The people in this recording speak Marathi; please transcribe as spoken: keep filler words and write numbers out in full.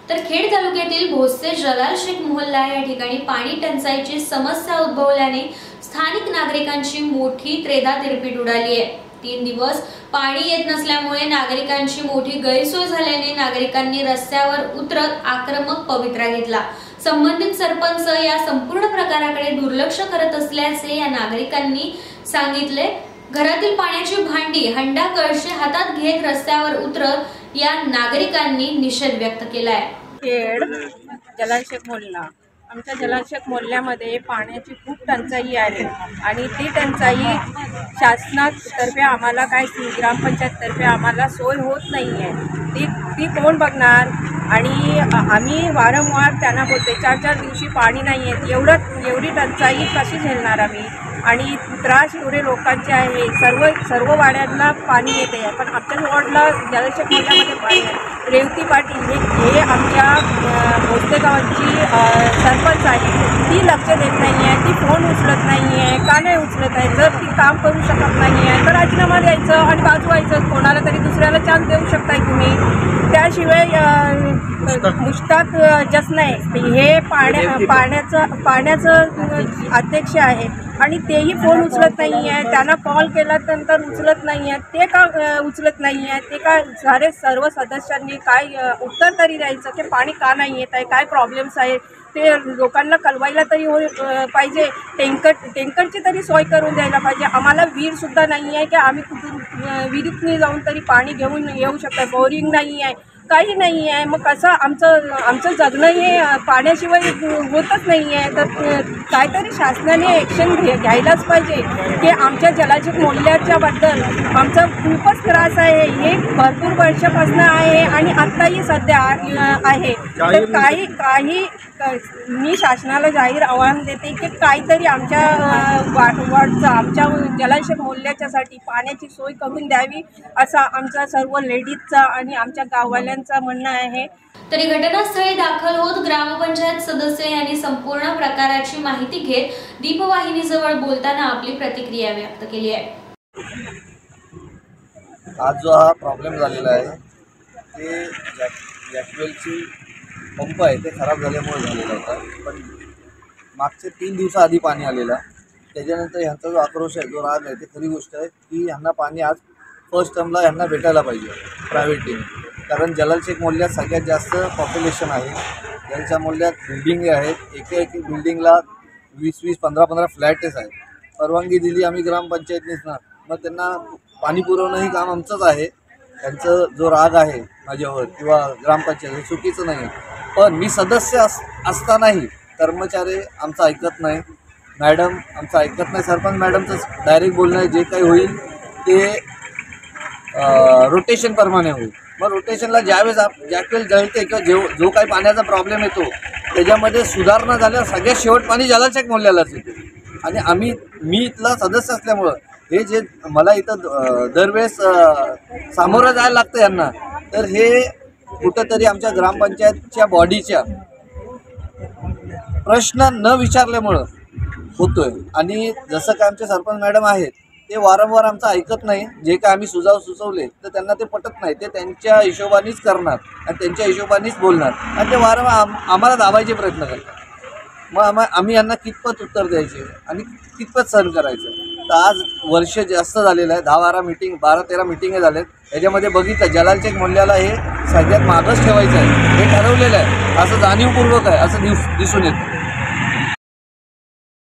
तर खेड तालुक्यातील भोसले जलाल शेख मोहल्ला या ठिकाणी पाणी टंचाईची समस्या उद्भवल्याने स्थानिक नागरिकांची मोठी त्रेधा तिरपीट उडाली आहे। तीन दिवस पाणी येत नसल्यामुळे नागरिकांची मोठी गैरसोय झाल्याने नागरिकांनी रस्त्यावर उतरत आक्रमक पवित्रा घेतला। संबंधित सरपंच या संपूर्ण प्रकाराकडे दुर्लक्ष करत असल्याचे या नागरिकांनी सांगितले। घरातील पाण्याची भांडी हंडा कळशी हातात घेत रस्त्यावर उतरत या नागरिकांनी निषेध व्यक्त केला आहे। खेड जलाल शेख मोहल्ला, आमच्या जलाल शेख मोहल्ल्यामध्ये पाण्याची खूप टंचाई आहे आणि ती टंचाई शासनातर्फे आम्हाला काय ग्रामपंचायततर्फे आम्हाला सोय होत नाही आहे। ती ती कोण बघणार? आणि आम्ही वारंवार त्यांना बोलते चार चार दिवशी पाणी नाही आहे, एवढं एवढी टंचाई कशी झेलणार आम्ही? आणि त्रास एवढे लोकांचे आहे। सर्व सर्व वाड्यांना पाणी येते आहे, पण आमच्या वॉर्डला जलाल शेख मोहल्ल्यामध्ये पाणी आहे। रेवती पाटील हे हे आमच्या भोसले गावाची सरपंच आहे, ती लक्ष देत नाही आहे, ती फोन उचलत नाही आहे। का नाही उचलत आहे? जर ती काम करू शकत नाही आहे तर राजीनामा द्यायचं आणि वाजवायचं, कोणाला तरी दुसऱ्याला चान्स देऊ शकताय तुम्ही। त्याशिवाय मुश्ताक जसनाय हे पाण्या पाण्याचं पाण्याचं अध्यक्ष आहे आणि तेही फोन उचलत नाही आहे। त्यांना कॉल केला नंतर उचलत नाही आहे। ते का उचलत नाही आहे? ते का सारे सर्व सदस्यांनी काय उत्तर तरी द्यायचं की पाणी का नाही येत आहे, काय प्रॉब्लेम्स आहे ते लोकांना कळवायला तरी हो पाहिजे। टँकर टँकरची तरी सोय करून द्यायला पाहिजे। आम्हाला विहीरसुद्धा नाही आहे की आम्ही कुठून विहिरीतनी जाऊन तरी पाणी घेऊन येऊ शकतो। बोरिंग नाही आहे, काही नाही आहे। मग कसं आमचं आमचं जगणं हे पाण्याशिवाय होतच नाही आहे। तर काहीतरी शासनाने ॲक्शन घे घ्यायलाच पाहिजे की आमच्या जलाल शेख मोहल्ल्याच्याबद्दल आमचा खूपच त्रास आहे। हे भरपूर वर्षापासून आहे आणि आत्ताही सध्या आहे। तर काही काही मी शासनाला जाहीर आवाहन देते की काहीतरी आमच्या वॉर्डचं आमच्या जलाल शेख मोहल्ल्याच्यासाठी पाण्याची सोय करून द्यावी, असा आमचा सर्व लेडीजचा आणि आमच्या गाववाल्यांचा म्हणणं आहे। तरी घटनास्थळी दाखल होत ग्रामपंचायत सदस्य यांनी संपूर्ण प्रकाराची माहिती घेत दीपवाहिनीजवळ बोलताना आपली प्रतिक्रिया व्यक्त केली आहे। आज जो हा प्रॉब्लेम झालेला आहे ते जॅकवेलची पंप आहे ते खराब झाल्यामुळे झालेला होता, पण मागचे तीन दिवसाआधी पाणी आलेला। त्याच्यानंतर ह्यांचा जो आक्रोश आहे, जो राग आहे, ते खरी गोष्ट आहे की ह्यांना पाणी आज फर्स्ट टर्मला ह्यांना भेटायला पाहिजे प्रायव्हेट टीम। कारण जलाल शेख मोहल्ल्यात सगळ्यात जास्त पॉप्युलेशन आहे। त्यांच्या मोहल्ल्यात बिल्डिंग आहेत, एक एक बिल्डिंगला वीस वीस पंधरा पंधरा फ्लॅटेस आहेत। परवानगी दिली आम्ही ग्रामपंचायतनीच ना, मग त्यांना पाणी पुरवणं ही काम आमचंच आहे। त्यांचं जो राग आहे माझ्यावर किंवा ग्रामपंचायत हे चुकीचं नाही आहे, पण मी सदस्य अस असतानाही कर्मचारी आमचं ऐकत नाही, मॅडम आमचं ऐकत नाही। सरपंच मॅडमचं डायरेक्ट बोलणं जे काही होईल ते रोटेशनप्रमाणे होईल। मग रोटेशनला ज्यावेळेस आप ज्यावेळेस जळते किंवा जो जो काही पाण्याचा प्रॉब्लेम येतो त्याच्यामध्ये सुधारणा झाल्यावर सगळ्यात शेवट पाणी जलाल शेख मोहल्ल्यालाच येते। आणि आम्ही मी इथला सदस्य असल्यामुळं हे जे मला इथं दरवेळेस सामोरं जायला लागतं यांना, तर हे कुठंतरी आमच्या ग्रामपंचायतच्या बॉडीच्या प्रश्न न विचारल्यामुळं होतोय। आणि जसं काय आमचे सरपंच मॅडम आहेत ते वारंवार आमचं ऐकत नाही। जे काय आम्ही सुझाव सुचवले तर त्यांना ते पटत नाही, ते त्यांच्या हिशोबानेच करणार आणि त्यांच्या हिशोबानेच बोलणार आणि ते वारंवार आम आम्हाला दाबायचे प्रयत्न करतात। मग आम्हा आम्ही यांना कितपत उत्तर द्यायचे आणि कितपत सहन करायचं? तर आज वर्ष जास्त झालेलं आहे, दहा बारा मिटिंग बारा तेरा मिटिंगे झालेत। याच्यामध्ये बघितलं जलाल शेख मोहल्ल्याला हे सगळ्यात मागच ठेवायचं आहे, हे ठरवलेलं आहे, असं जाणीवपूर्वक आहे असं दिस दिसून येतं।